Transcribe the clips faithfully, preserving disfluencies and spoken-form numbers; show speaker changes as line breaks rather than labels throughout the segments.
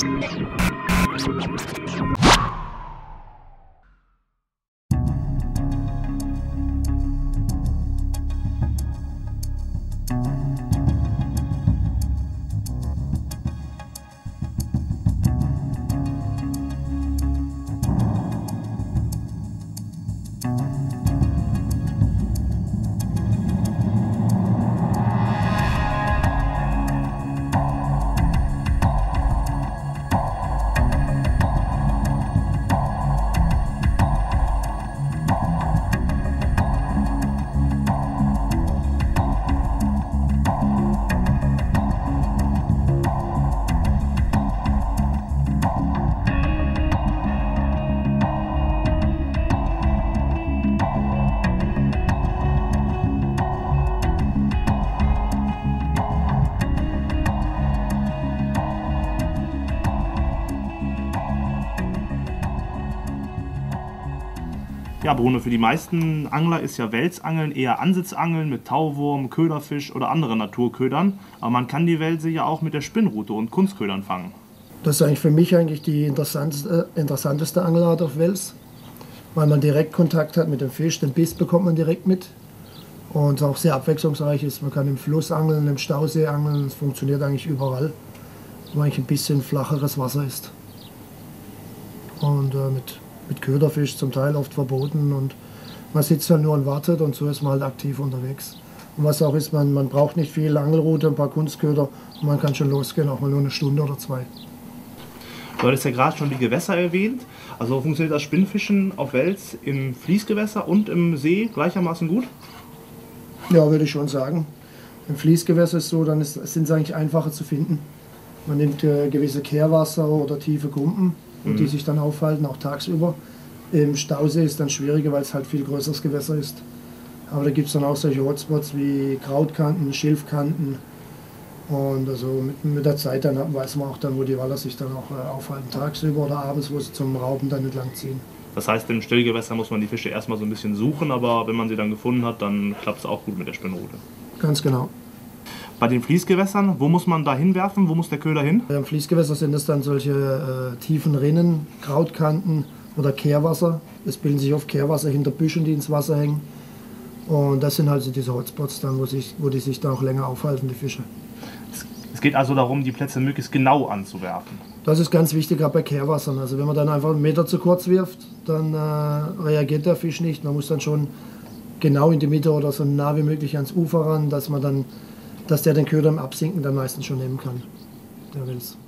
Ja, Bruno, für die meisten Angler ist ja Welsangeln eher Ansitzangeln mit Tauwurm, Köderfisch oder anderen Naturködern. Aber man kann die Welse ja auch mit der Spinnrute und Kunstködern fangen.
Das ist eigentlich für mich eigentlich die interessanteste, interessanteste Angelart auf Wels, weil man direkt Kontakt hat mit dem Fisch, den Biss bekommt man direkt mit und auch sehr abwechslungsreich ist. Man kann im Fluss angeln, im Stausee angeln, es funktioniert eigentlich überall, wo eigentlich ein bisschen flacheres Wasser ist. Und äh, mit, mit Köderfisch zum Teil oft verboten und man sitzt halt nur und wartet und so ist man halt aktiv unterwegs. Und was auch ist, man, man braucht nicht viel Angelrute, ein paar Kunstköder und man kann schon losgehen, auch mal nur eine Stunde oder zwei.
Du hattest ja gerade schon die Gewässer erwähnt. Also funktioniert das Spinnfischen auf Wels im Fließgewässer und im See gleichermaßen gut?
Ja, würde ich schon sagen. Im Fließgewässer ist es so, dann ist, sind sie eigentlich einfacher zu finden. Man nimmt äh, gewisse Kehrwasser oder tiefe Grumpen, mhm. die sich dann aufhalten, auch tagsüber. Im Stausee ist dann schwieriger, weil es halt viel größeres Gewässer ist. Aber da gibt es dann auch solche Hotspots wie Krautkanten, Schilfkanten. Und also mit, mit der Zeit dann weiß man auch dann, wo die Waller sich dann auch äh, aufhalten, tagsüber oder abends, wo sie zum Rauben dann entlang ziehen.
Das heißt, im Stillgewässer muss man die Fische erstmal so ein bisschen suchen, aber wenn man sie dann gefunden hat, dann klappt es auch gut mit der Spinnrute.
Ganz genau.
Bei den Fließgewässern, wo muss man da hinwerfen? Wo muss der Köder hin?
Im Fließgewässer sind es dann solche äh, tiefen Rinnen, Krautkanten oder Kehrwasser. Es bilden sich oft Kehrwasser hinter Büschen, die ins Wasser hängen. Und das sind halt so diese Hotspots, dann, wo, sich, wo die sich da auch länger aufhalten, die Fische.
Es geht also darum, die Plätze möglichst genau anzuwerfen.
Das ist ganz wichtig, gerade bei Kehrwassern. Also wenn man dann einfach einen Meter zu kurz wirft, dann äh, reagiert der Fisch nicht. Man muss dann schon genau in die Mitte oder so nah wie möglich ans Ufer ran, dass man dann, dass der den Köder im Absinken dann meistens schon nehmen kann. Der will's.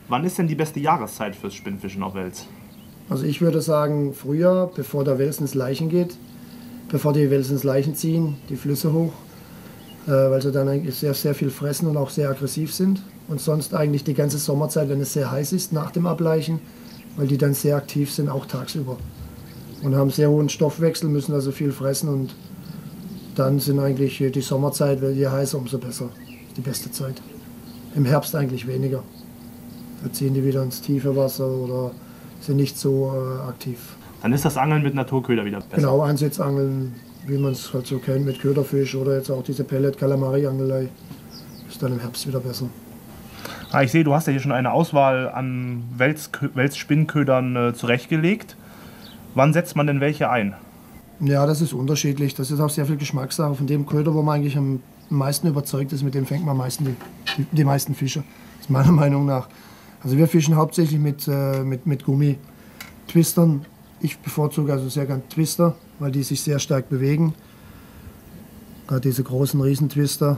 Wann ist denn die beste Jahreszeit fürs Spinnfischen auf Wels?
Also ich würde sagen Frühjahr, bevor der Wels ins Leichen geht, bevor die Wels ins Leichen ziehen, die Flüsse hoch, äh, weil sie dann eigentlich sehr, sehr viel fressen und auch sehr aggressiv sind. Und sonst eigentlich die ganze Sommerzeit, wenn es sehr heiß ist, nach dem Ableichen, weil die dann sehr aktiv sind, auch tagsüber. Und haben sehr hohen Stoffwechsel, müssen also viel fressen und dann sind eigentlich die Sommerzeit, weil je heißer, umso besser. Die beste Zeit. Im Herbst eigentlich weniger. Da ziehen die wieder ins tiefe Wasser oder sind nicht so äh, aktiv.
Dann ist das Angeln mit Naturköder wieder besser.
Genau, Ansitzangeln, wie man es halt so kennt, mit Köderfisch oder jetzt auch diese Pellet-Kalamari-Angelei, ist dann im Herbst wieder besser.
Ah, ich sehe, du hast ja hier schon eine Auswahl an Wels-Spinnködern äh, zurechtgelegt. Wann setzt man denn welche ein?
Ja, das ist unterschiedlich. Das ist auch sehr viel Geschmackssache. Von dem Köder, wo man eigentlich am meisten überzeugt ist, mit dem fängt man am meisten die, die, die meisten Fische. Das ist meiner Meinung nach. Also wir fischen hauptsächlich mit, äh, mit, mit Gummi-Twistern. Ich bevorzuge also sehr gern Twister, weil die sich sehr stark bewegen. Gerade diese großen Riesentwister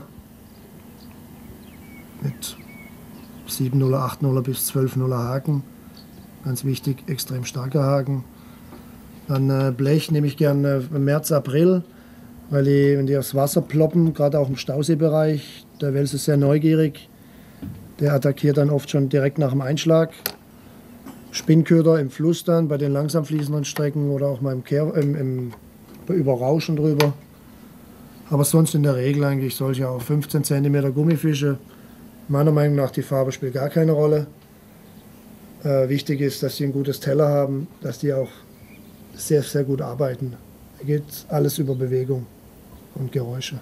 mit sieben nuller, acht nuller bis zwölf nuller Haken. Ganz wichtig, extrem starker Haken. Dann äh, Blech nehme ich gern äh, März, April, weil die, wenn die aufs Wasser ploppen, gerade auch im Stauseebereich, der Wels ist sehr neugierig. Der attackiert dann oft schon direkt nach dem Einschlag. Spinnköder im Fluss dann, bei den langsam fließenden Strecken oder auch mal im, Kehr, im, im über Rauschen drüber. Aber sonst in der Regel eigentlich solche auch fünfzehn Zentimeter Gummifische. Meiner Meinung nach die Farbe spielt gar keine Rolle. Äh, wichtig ist, dass sie ein gutes Teller haben, dass die auch sehr, sehr gut arbeiten. Da geht alles über Bewegung und Geräusche.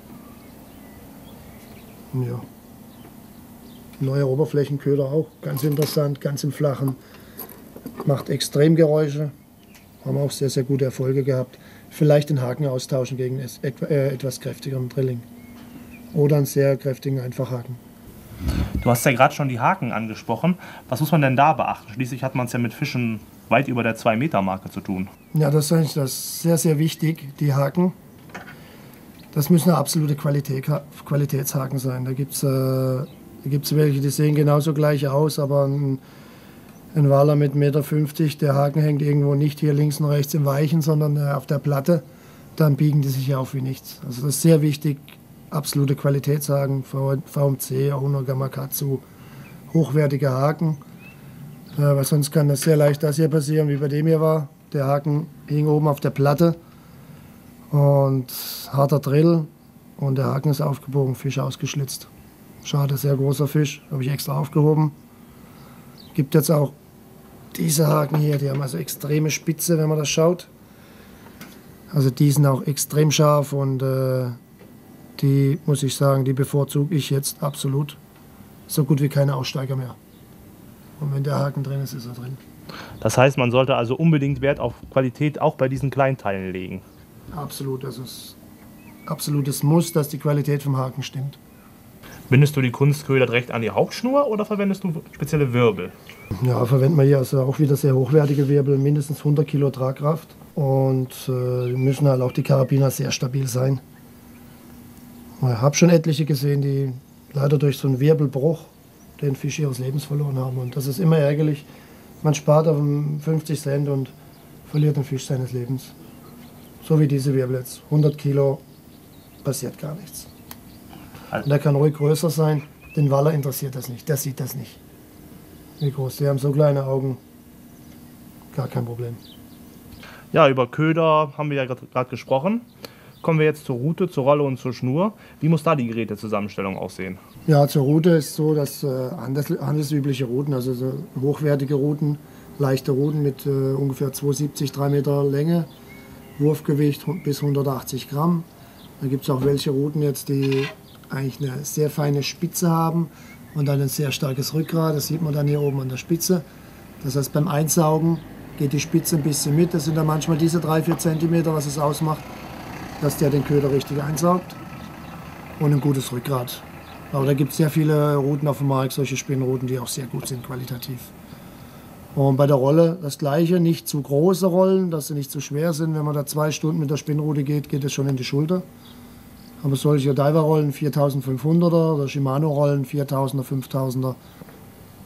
Ja. Neue Oberflächenköder auch, ganz interessant, ganz im Flachen. Macht extrem Geräusche. Haben auch sehr, sehr gute Erfolge gehabt. Vielleicht den Haken austauschen gegen etwas kräftigeren Drilling. Oder einen sehr kräftigen Einfachhaken.
Du hast ja gerade schon die Haken angesprochen. Was muss man denn da beachten? Schließlich hat man es ja mit Fischen weit über der zwei Meter Marke zu tun.
Ja, das ist eigentlich das sehr, sehr wichtig, die Haken. Das müssen absolute Qualität, Qualitätshaken sein. Da gibt es äh, da gibt's welche, die sehen genauso gleich aus, aber ein, ein Waler mit eins Komma fünfzig Meter, der Haken hängt irgendwo nicht hier links und rechts im Weichen, sondern äh, auf der Platte. Dann biegen die sich auf wie nichts. Also das ist sehr wichtig, absolute Qualitätshaken, V M C, Ono, Gamakatsu, hochwertige Haken. Äh, weil sonst kann das sehr leicht das hier passieren, wie bei dem hier war. Der Haken hing oben auf der Platte und harter Drill und der Haken ist aufgebogen, Fisch ausgeschlitzt. Schade, sehr großer Fisch, habe ich extra aufgehoben. Gibt jetzt auch diese Haken hier, die haben also extreme Spitze, wenn man das schaut. Also die sind auch extrem scharf und äh, die, muss ich sagen, die bevorzuge ich jetzt absolut. So gut wie keine Aussteiger mehr. Und wenn der Haken drin ist, ist er drin.
Das heißt, man sollte also unbedingt Wert auf Qualität auch bei diesen Kleinteilen legen.
Absolut, das ist absolutes Muss, dass die Qualität vom Haken stimmt.
Bindest du die Kunstköder direkt an die Hauptschnur oder verwendest du spezielle Wirbel?
Ja, verwenden wir hier also auch wieder sehr hochwertige Wirbel, mindestens hundert Kilo Tragkraft. Und äh, müssen halt auch die Karabiner sehr stabil sein. Ich habe schon etliche gesehen, die leider durch so einen Wirbelbruch den Fisch ihres Lebens verloren haben. Und das ist immer ärgerlich. Man spart auf fünfzig Cent und verliert den Fisch seines Lebens. So wie diese Wirbel jetzt. hundert Kilo, passiert gar nichts. Und der kann ruhig größer sein, den Waller interessiert das nicht, der sieht das nicht. Wie groß, die haben so kleine Augen, gar kein Problem.
Ja, über Köder haben wir ja gerade gesprochen. Kommen wir jetzt zur Rute, zur Rolle und zur Schnur. Wie muss da die Gerätezusammenstellung aussehen?
Ja, zur Rute ist so, dass äh, handels, handelsübliche Routen, also so hochwertige Routen, leichte Routen mit äh, ungefähr zwei Meter siebzig, drei Meter Länge, Wurfgewicht bis hundertachtzig Gramm. Da gibt es auch welche Routen jetzt, die eigentlich eine sehr feine Spitze haben und dann ein sehr starkes Rückgrat. Das sieht man dann hier oben an der Spitze. Das heißt, beim Einsaugen geht die Spitze ein bisschen mit. Das sind dann manchmal diese drei, vier Zentimeter, was es ausmacht, dass der den Köder richtig einsaugt. Und ein gutes Rückgrat. Aber da gibt es sehr viele Routen auf dem Markt, solche Spinnrouten, die auch sehr gut sind qualitativ. Und bei der Rolle das gleiche, nicht zu große Rollen, dass sie nicht zu schwer sind. Wenn man da zwei Stunden mit der Spinnrute geht, geht es schon in die Schulter. Aber solche Diver-Rollen viertausendfünfhunderter oder Shimano-Rollen viertausender, fünftausender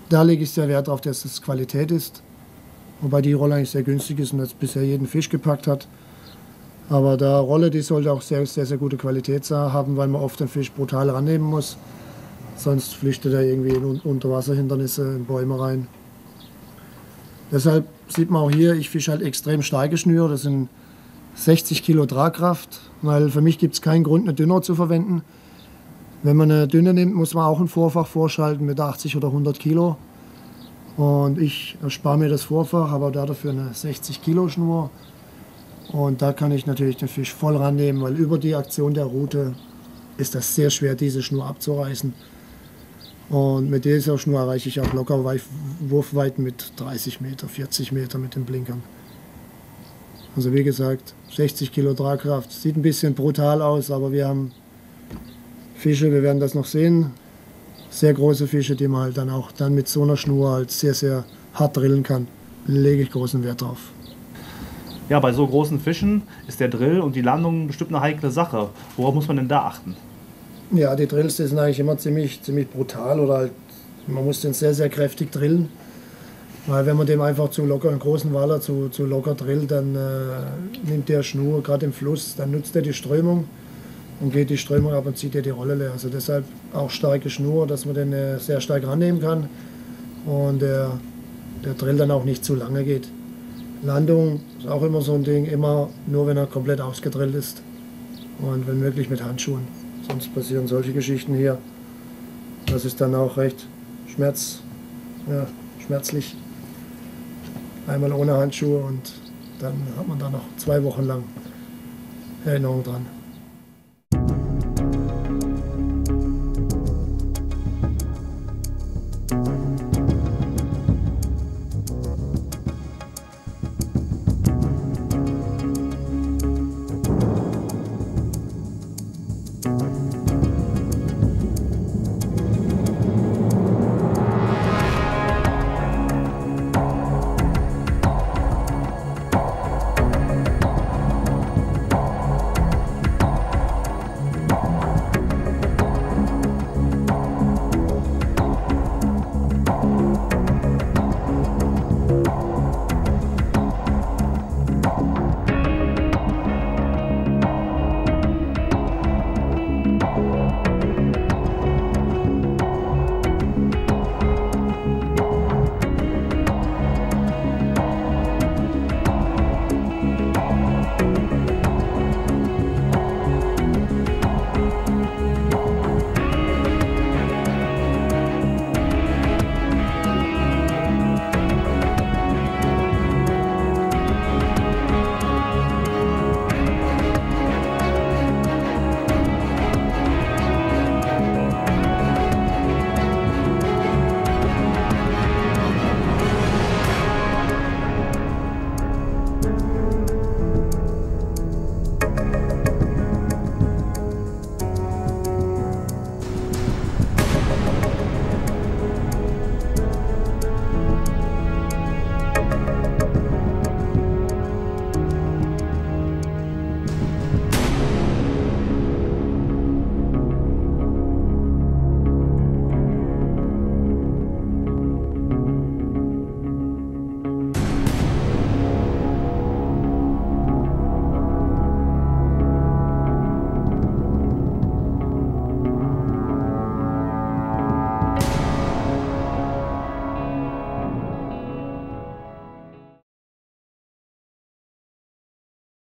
da lege ich sehr Wert darauf, dass es Qualität ist. Wobei die Rolle eigentlich sehr günstig ist und jetzt bisher jeden Fisch gepackt hat. Aber der Rolle, die sollte auch sehr, sehr, sehr gute Qualität haben, weil man oft den Fisch brutal rannehmen muss. Sonst flüchtet er irgendwie in Unterwasserhindernisse, in Bäume rein. Deshalb sieht man auch hier, ich fische halt extrem starke Schnüre. Das sind sechzig Kilo Tragkraft, weil für mich gibt es keinen Grund, eine Dünner zu verwenden. Wenn man eine dünne nimmt, muss man auch ein Vorfach vorschalten mit achtzig oder hundert Kilo. Und ich erspare mir das Vorfach, aber dafür eine sechzig Kilo Schnur. Und da kann ich natürlich den Fisch voll rannehmen, weil über die Aktion der Rute ist das sehr schwer, diese Schnur abzureißen. Und mit dieser Schnur erreiche ich auch locker Wurfweiten mit dreißig Meter, vierzig Meter mit den Blinkern. Also wie gesagt, sechzig Kilo Tragkraft. Sieht ein bisschen brutal aus, aber wir haben Fische, wir werden das noch sehen. Sehr große Fische, die man halt dann auch dann mit so einer Schnur halt sehr, sehr hart drillen kann. Da lege ich großen Wert drauf.
Ja, bei so großen Fischen ist der Drill und die Landung bestimmt eine heikle Sache. Worauf muss man denn da achten?
Ja, die Drills die sind eigentlich immer ziemlich, ziemlich brutal oder halt, man muss den sehr, sehr kräftig drillen. Weil wenn man dem einfach zu locker, einen großen Waller zu, zu locker drillt, dann äh, nimmt der Schnur gerade im Fluss, dann nutzt er die Strömung und geht die Strömung ab und zieht er die Rolle leer. Also deshalb auch starke Schnur, dass man den äh, sehr stark rannehmen kann und der, der Drill dann auch nicht zu lange geht. Landung ist auch immer so ein Ding, immer nur wenn er komplett ausgedrillt ist und wenn möglich mit Handschuhen. Sonst passieren solche Geschichten hier. Das ist dann auch recht schmerz, ja, schmerzlich. Einmal ohne Handschuhe und dann hat man da noch zwei Wochen lang Erinnerung dran.